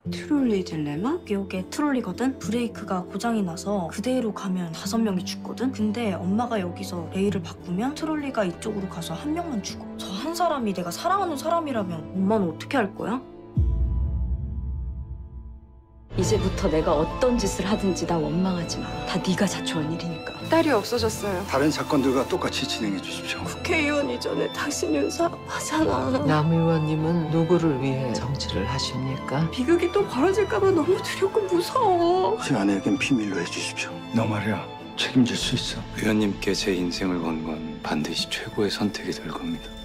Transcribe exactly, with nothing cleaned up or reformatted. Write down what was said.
트롤리 딜레마? 이게 트롤리거든? 브레이크가 고장이 나서 그대로 가면 다섯 명이 죽거든? 근데 엄마가 여기서 레일을 바꾸면 트롤리가 이쪽으로 가서 한 명만 죽어. 저 한 사람이 내가 사랑하는 사람이라면 엄마는 어떻게 할 거야? 이제부터 내가 어떤 짓을 하든지 나 원망하지 마. 다 네가 자초한 일이니까. 딸이 없어졌어요. 다른 사건들과 똑같이 진행해 주십시오. 국회의원 이전에 당신은 사업하잖아. 남 의원님은 누구를 위해 정치를 하십니까? 비극이 또 벌어질까 봐 너무 두렵고 무서워. 제 아내에겐 비밀로 해주십시오. 너 말이야, 책임질 수 있어. 의원님께 제 인생을 건 건 반드시 최고의 선택이 될 겁니다.